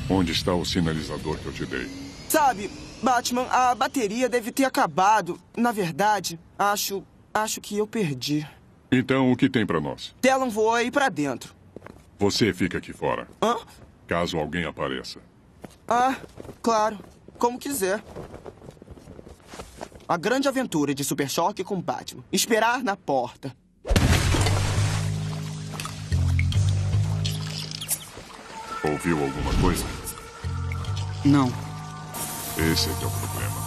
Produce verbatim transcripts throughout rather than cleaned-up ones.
Onde está o sinalizador que eu te dei? Sabe, Batman, a bateria deve ter acabado. Na verdade, acho... acho que eu perdi. Então, o que tem pra nós? Talon voou aí pra dentro. Você fica aqui fora. Hã? Caso alguém apareça. Ah, claro. Como quiser. A grande aventura de Super Choque com Batman. Esperar na porta. Ouviu alguma coisa? Não. Esse é teu problema.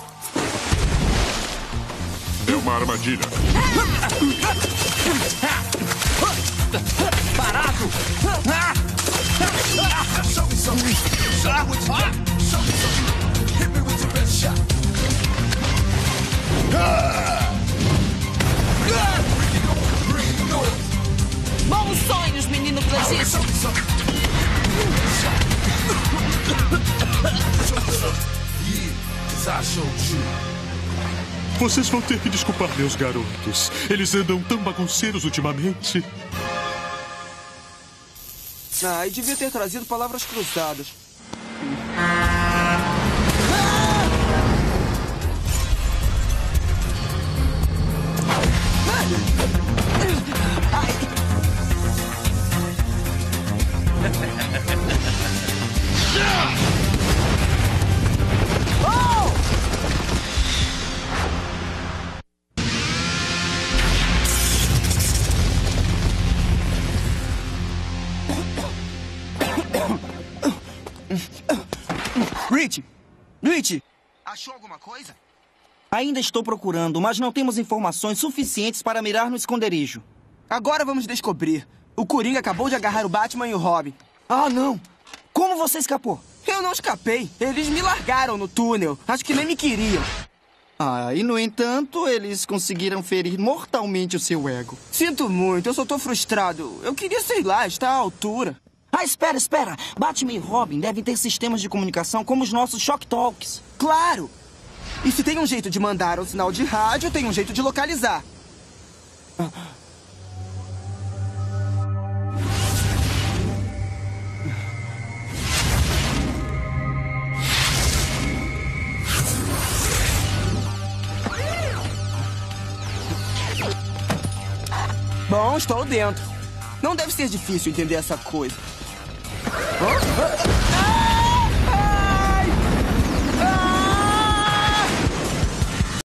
É uma armadilha. Parado! Bons sonhos, menino Francisco! Vocês vão ter que desculpar meus garotos. Eles andam tão bagunceiros ultimamente. Ah, e devia ter trazido palavras cruzadas. Rich! Rich! Achou alguma coisa? Ainda estou procurando, mas não temos informações suficientes para mirar no esconderijo. Agora vamos descobrir. O Coringa acabou de agarrar o Batman e o Robin. Ah, não! Como você escapou? Eu não escapei. Eles me largaram no túnel. Acho que nem me queriam. Ah, e no entanto, eles conseguiram ferir mortalmente o seu ego. Sinto muito, eu só tô frustrado. Eu queria, sei lá, estar à altura. Ah, espera, espera. Batman e Robin devem ter sistemas de comunicação como os nossos Shock Talks. Claro! E se tem um jeito de mandar um sinal de rádio, tem um jeito de localizar. Ah. Bom, estou dentro. Não deve ser difícil entender essa coisa. Oh?